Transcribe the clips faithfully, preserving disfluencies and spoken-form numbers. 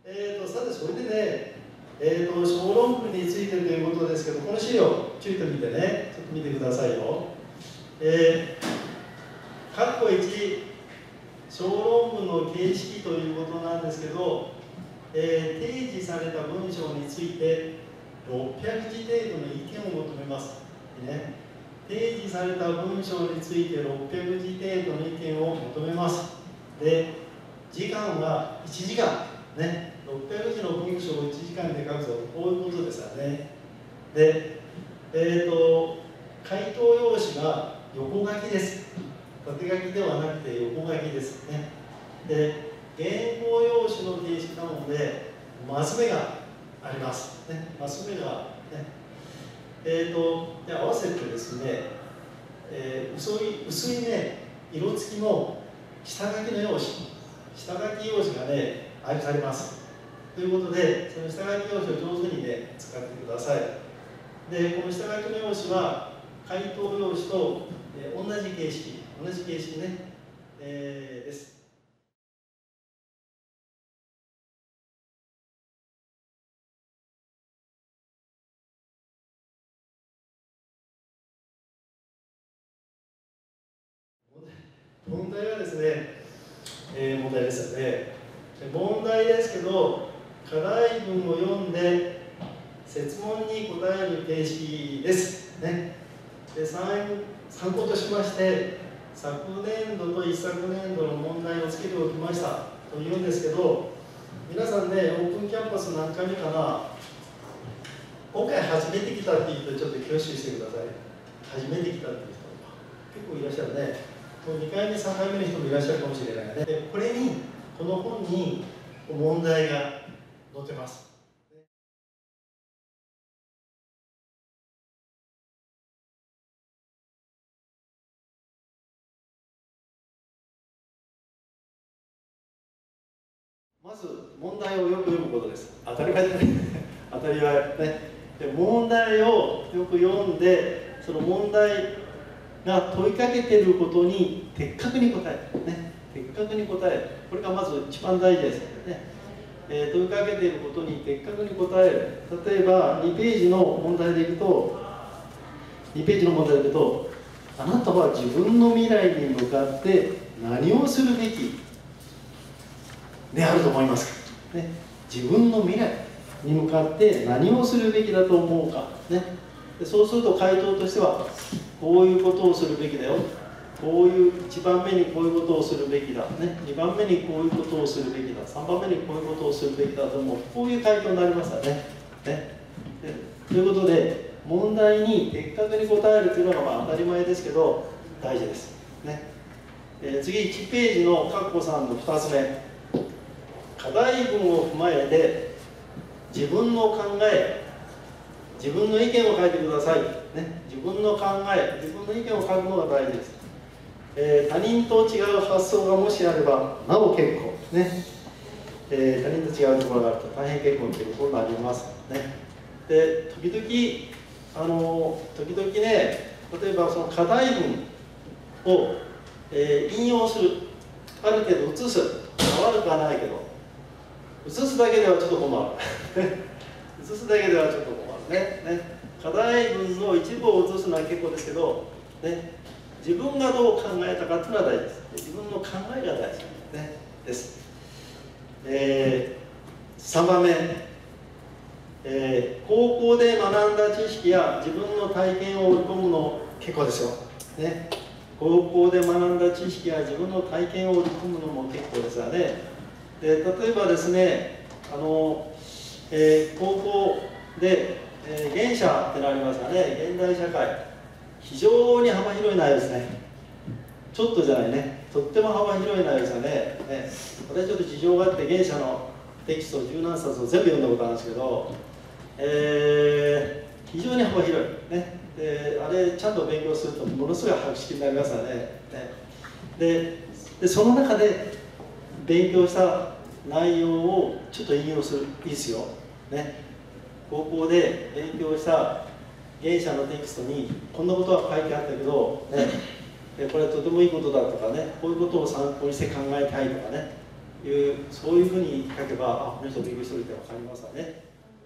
えーとさて、それでね、えーと小論文についてということですけど、この資料、ちょいと見てね、ちょっと見てくださいよ。えー、括弧いち、小論文の形式ということなんですけど、えー、提示された文章についてろっぴゃくじ程度の意見を求めます。ね、提示された文章についてろっぴゃくじ程度の意見を求めます。で、時間はいちじかん。ね、ろっぴゃくじの文章をいちじかんで書くぞ。こういうことですからね。で、えーと、回答用紙が横書きです。縦書きではなくて横書きですね。で、原稿用紙の形式なので、マス目があります。ね、マス目が、ね、えーと、で合わせてですね、えー、薄い、薄いね、色付きの下書きの用紙、下書き用紙がね、配布されます。ということで、その下書き用紙を上手にね、使ってください。で、この下書きの用紙は、回答用紙と、えー、同じ形式、同じ形式ね、えー、です。問題はですね、えー、問題ですよね。問題ですけど、課題文を読んで、設問に答える形式です。ね、で参考としまして、昨年度と一昨年度の問題をつけておきましたというんですけど、皆さんね、オープンキャンパス何回目かな、今回初めて来たっていう人、ちょっと挙手してください。初めて来たっていう人、結構いらっしゃるね。もうにかいめ、さんかいめの人もいらっしゃるかもしれないね。で、これに、この本に問題が載ってます。まず問題をよく読むことです。当たり前ですね。当たり前ね。で、問題をよく読んで、その問題が問いかけていることに的確に答える。ね、的確に答える。これがまず一番大事ですね。えー、問いかけていることに的確に答える。例えばにページの問題でいくと、にページの問題でいくと、あなたは自分の未来に向かって何をするべきであると思いますか、ね、自分の未来に向かって何をするべきだと思うか、ね、でそうすると回答としてはこういうことをするべきだよ、こういういちばんめにこういうことをするべきだ、ね、にばんめにこういうことをするべきだ、さんばんめにこういうことをするべきだと思う、こういう回答になりましたね。ねでということで問題に的確に答えるというのがまあ当たり前ですけど大事です。ねえー、次いちページのカッコさんのふたつめ。課題文を踏まえて自分の考え、自分の意見を書いてください、ね、自分の考え、自分の意見を書くのが大事です、えー、他人と違う発想がもしあればなお結構、ねえー、他人と違うところがあると大変結構ということになります、ね、で時々あの時々ね、例えばその課題文を、えー、引用する、ある程度写す、悪くはないけど移すだけではちょっと困る移すだけではちょっと困るね。ね課題文の一部を移すのは結構ですけど、ね、自分がどう考えたかというのは大事です。自分の考えが大事、ね、です、えー、さんばんめ、えー、高校で学んだ知識や自分の体験を織り込むの結構ですよ、ね、高校で学んだ知識や自分の体験を織り込むのも結構ですがね。で例えばですね、あの、えー、高校で、えー、原社ってのありますがね、現代社会、非常に幅広い内容ですね。ちょっとじゃないね、とっても幅広い内容ですよね。ね私ちょっと事情があって原社のテキスト十何冊を全部読んだことあるんですけど、えー、非常に幅広い、ね、であれちゃんと勉強するとものすごい博識になりますよね。ねででその中で勉強した内容をちょっと引用する、いいですよ、ね、高校で勉強した原社のテキストにこんなことは書いてあったけど、ね、これはとてもいいことだとかね、こういうことを参考にして考えたいとかね、 いう、そういうふうに書けば、あ、この人勉強してるって分かりますわね。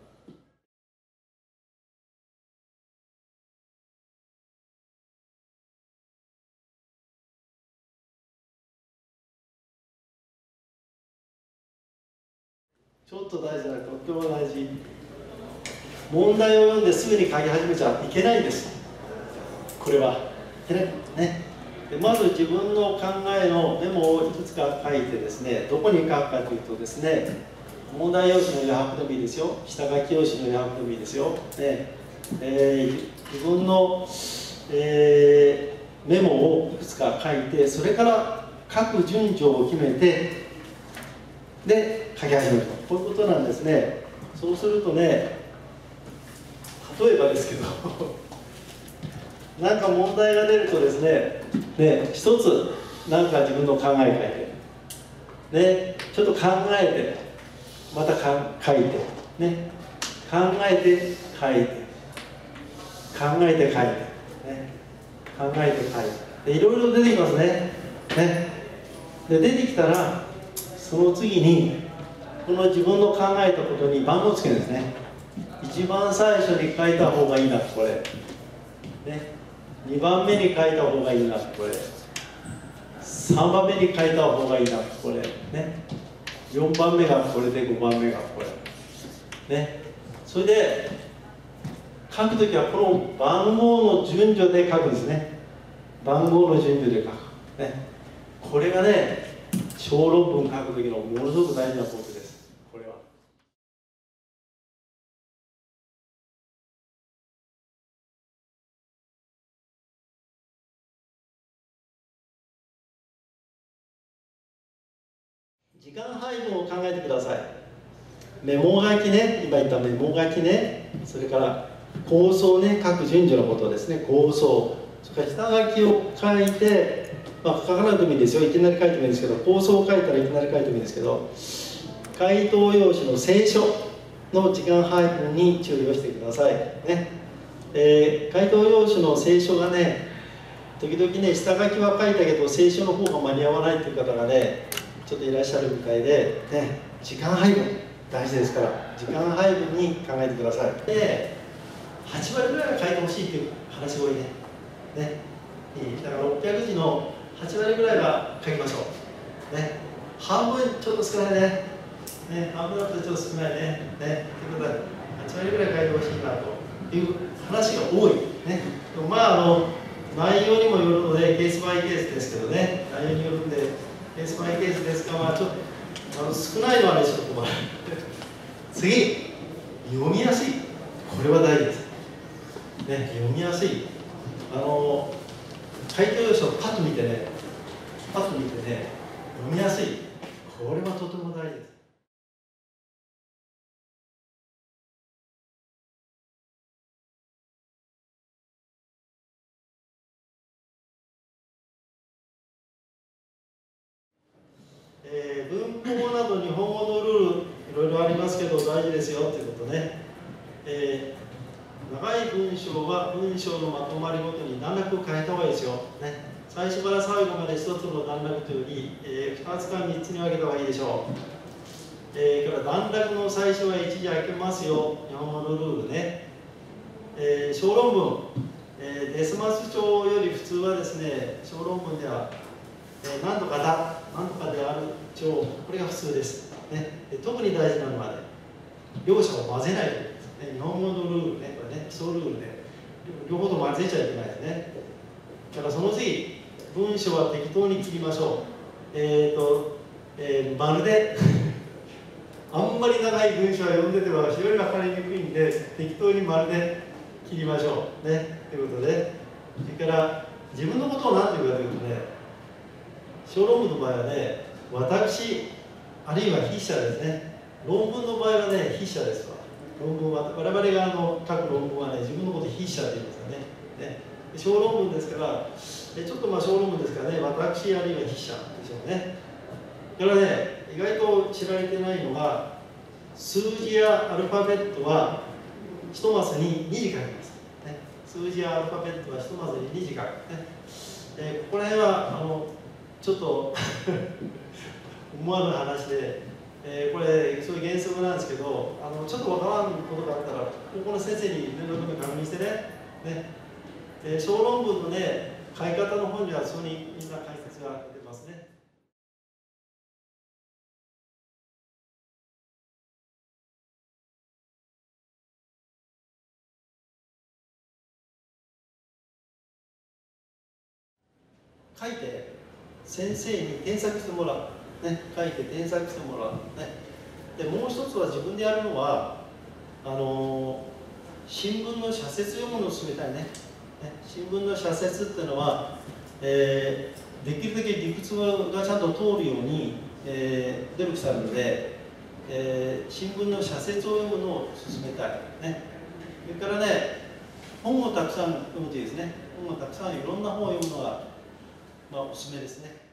ちょっと大事な、とっても大事。問題を読んですぐに書き始めちゃいけないんです。これは。いけない。ね。でまず自分の考えのメモをいくつか書いてですね、どこに書くかというとですね、問題用紙の余白でもいいですよ。下書き用紙の余白でもいいですよ。ねえー、自分の、えー、メモをいくつか書いて、それから書く順序を決めて、で書き始めると、こういうことなんですね。そうするとね、例えばですけどなんか問題が出るとですね、ね、一つなんか自分の考え書いて、ね、ちょっと考えてまたか書いて、ね、考えて書いて、考えて書いて、ね、考えて書いて、でいろいろ出てきますね。ねで出てきたら、その次にこの自分の考えたことに番号をつけるんですね。一番最初に書いた方がいいな、これ、ね、にばんめに書いた方がいいな、これ、さんばんめに書いた方がいいな、これ、ね、よんばんめがこれでごばんめがこれ、ね、それで書くときはこの番号の順序で書くんですね。番号の順序で書く、ね、これがね、小論文書くときのものすごく大事なことです。これは時間配分を考えてください。メモ書きね、今言ったメモ書きね、それから構想ね、書く順序のことですね、構想、それから下書きを書いて、まあ、書かなくてもいいですよ、いきなり書いてもいいんですけど、構想を書いたらいきなり書いてもいいんですけど、回答用紙の清書の時間配分に注意をしてください。ねえー、回答用紙の清書がね、時々ね、下書きは書いたけど、清書の方が間に合わないという方がね、ちょっといらっしゃるみたいで、ね、時間配分、大事ですから、時間配分に考えてください。で、はち割ぐらいは書いてほしいという話が多いね。ね、だからろっぴゃくじのはち割ぐらいは書きましょう。ね、半分ちょっと少ないね。ね、半分だとちょっと少ないね。ね、ということで、はち割ぐらい書いてほしいなという話が多い。ね、まあ、あの、内容にもよるので、ケースバイケースですけどね、内容によるんで、ケースバイケースですが、まあ、ちょっとあの少ないのはね、ちょっと困る。次、読みやすい。これは大事です。ね、読みやすい。あの、回答用紙をパッと見てね、パッと見てね、読みやすい。これはとても大事です。えー、文法など日本語のルールいろいろありますけど大事ですよということね、えー、長い文章は文章のまとまりごとに段落を変えた方がいいですよ、ね、最初から最後まで一つの段落というより、えー、ふたつかみっつに分けた方がいいでしょう、えー、から段落の最初は一時空けますよ、日本語のルールね、えー、小論文、えー、デスマス帳より普通はですね、小論文ではえー、何とかだ、何とかである帳、これが普通です、ね、で特に大事なのはね、両者を混ぜないということです、ね、日本語のルールね、これね、基礎ルールで両方と混ぜちゃいけないですね。だからその次、文章は適当に切りましょう。えっ、ー、と、えー、まるであんまり長い文章は読んでては非常に分かりにくいんで、適当にまるで切りましょうね、ということで、それから自分のことを何て言うかというとね、小論文の場合はね、私、あるいは筆者ですね。論文の場合はね、筆者ですわ。論文は、我々があの書く論文はね、自分のことを筆者って言うんですよね。ね、小論文ですから、ちょっとまあ小論文ですからね、私、あるいは筆者でしょうね。だからね、意外と知られてないのが、数字やアルファベットは一マスににじ書きます。ね、数字やアルファベットは一マスににじ書く。ね、えー、ここら辺は、あの、ちょっと思わぬ話で、えー、これそういう原則なんですけど、あのちょっとわからんことがあったら高校の先生に念のため確認してね、ね、えー、小論文のね書き方の本にはそうにみんな解説が出てますね。書いて先生に添削してもらう、ね、書いて添削してもらう、ね、でもう一つは自分でやるのはあのー、新聞の社説読むのを勧めたいね。ね、新聞の社説っていうのは、えー、できるだけ理屈がちゃんと通るように、えー、努力されるので、えー、新聞の社説を読むのを勧めたい、ね、それからね、本をたくさん読むといいですね。本をたくさんいろんな本を読むのがまあ、おすすめですね。